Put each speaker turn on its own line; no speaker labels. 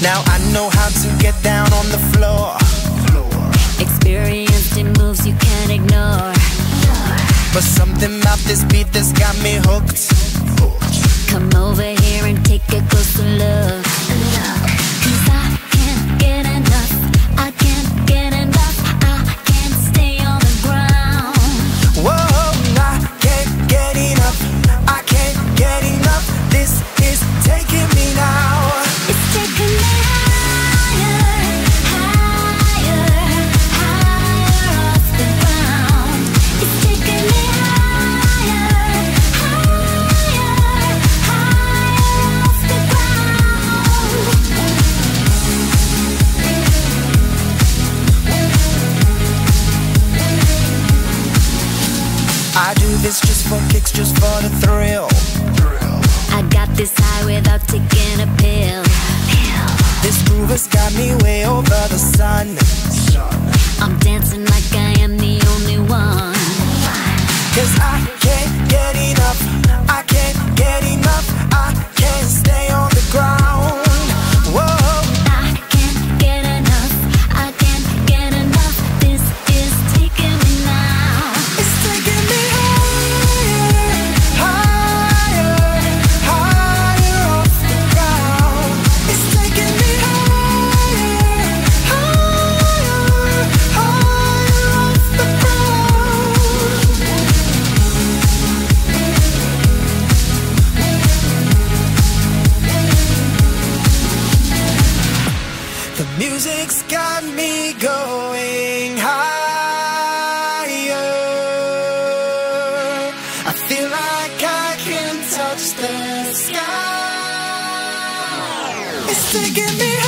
Now I know how to get down on the floor.
Experienced in moves you can't ignore.
But something about this beat that's got me hooked.
Come over here and take a closer look. 'Cause I can't get enough, I can't get enough, I can't stay on the ground.
Whoa, I can't get enough, I can't get enough. This is taking me now.
It's taking me higher, higher, higher off the ground. It's taking me higher, higher, higher off the ground.
I do this just for kicks, just for the thrill.
I got this high without taking a pill.
This groove has got me way over the sun.
I'm dancing like I am the only one.
'Cause I can't get enough, I can't get enough, I can't stay on the ground. Whoa,
I can't get enough, I can't get enough. This is taking me now.
it's taking me higher, higher, higher off the ground. It's taking me higher, higher, higher off the ground. The music's got me going higher. I feel like I can touch the sky. It's taking me higher.